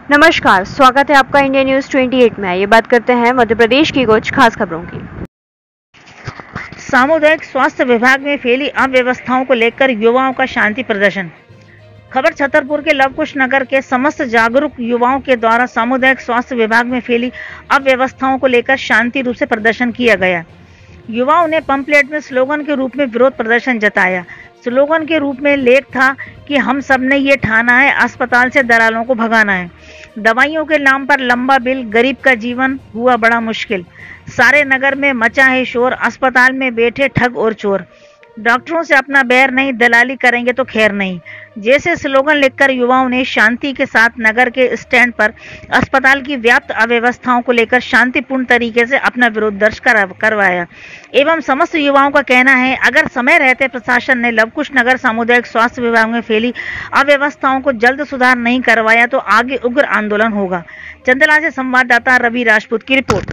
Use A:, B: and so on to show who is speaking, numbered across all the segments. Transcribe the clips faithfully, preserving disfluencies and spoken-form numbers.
A: नमस्कार, स्वागत है आपका इंडिया न्यूज अट्ठाईस में। ये बात करते हैं मध्य प्रदेश की कुछ खास खबरों की।
B: सामुदायिक स्वास्थ्य विभाग में फैली अव्यवस्थाओं को लेकर युवाओं का शांति प्रदर्शन। खबर छतरपुर के लवकुश नगर के समस्त जागरूक युवाओं के द्वारा सामुदायिक स्वास्थ्य विभाग में फैली अव्यवस्थाओं को लेकर शांति रूप से प्रदर्शन किया गया। युवाओं ने पंपलेट में स्लोगन के रूप में विरोध प्रदर्शन जताया। स्लोगन के रूप में लेख था कि हम सब ने ये ठाना है, अस्पताल से दलालों को भगाना है। दवाइयों के नाम पर लंबा बिल, गरीब का जीवन हुआ बड़ा मुश्किल। सारे नगर में मचा है शोर, अस्पताल में बैठे ठग और चोर। डॉक्टरों से अपना बैर नहीं, दलाली करेंगे तो खैर नहीं। जैसे स्लोगन लिखकर युवाओं ने शांति के साथ नगर के स्टैंड पर अस्पताल की व्याप्त अव्यवस्थाओं को लेकर शांतिपूर्ण तरीके से अपना विरोध दर्ज करवाया। एवं समस्त युवाओं का कहना है, अगर समय रहते प्रशासन ने लवकुश नगर सामुदायिक स्वास्थ्य विभाग में फैली अव्यवस्थाओं को जल्द सुधार नहीं करवाया तो आगे उग्र आंदोलन होगा। चंदला से संवाददाता रवि राजपूत की रिपोर्ट।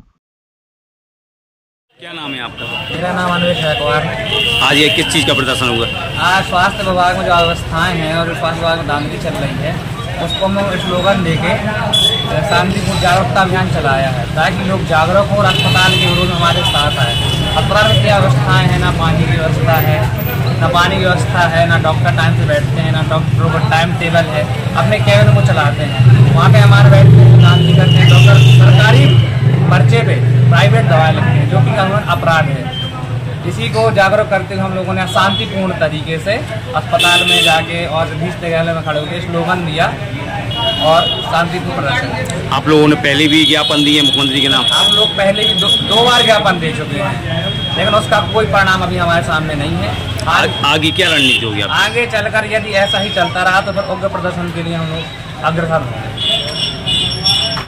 C: क्या नाम है आपका?
D: मेरा नाम अन्वेष हैकवार।
C: आज ये किस चीज़ का प्रदर्शन हुआ?
D: आज स्वास्थ्य विभाग में जो अवस्थाएं हैं और स्वास्थ्य विभाग में धांधली चल रही है, उसको हम स्लोगन देके शांतिपूर्ण जागरूकता अभियान चलाया है ताकि लोग जागरूक हो और अस्पताल के विरोध में हमारे साथ आए। अस्पताल में क्या अवस्थाएँ हैं, ना पानी की व्यवस्था है, ना पानी की व्यवस्था है, ना डॉक्टर टाइम से बैठते हैं, ना डॉक्टरों का टाइम टेबल है, अपने केबिन को चलाते हैं। वहाँ पे हमारे बैठते हैं, धांधली करते हैं, डॉक्टर सरकारी पर्चे पे प्राइवेट दवाएं लिखते हैं, जो कि कानून अपराध है। इसी को जागरूक करते हुए हम लोगों ने शांतिपूर्ण तरीके से अस्पताल में जाके और बीस जगह में खड़े होकर स्लोगन दिया और शांतिपूर्ण प्रदर्शन।
C: आप लोगों ने पहले भी ज्ञापन दिए मुख्यमंत्री के नाम?
D: हम लोग पहले ही दो, दो बार ज्ञापन दे चुके हैं, लेकिन उसका कोई परिणाम अभी हमारे सामने नहीं है।
C: आ, आगे क्या रणनीति होगी?
D: आगे चलकर यदि ऐसा ही चलता रहा तो फिर उग्र प्रदर्शन के लिए हम लोग अग्रसर होंगे।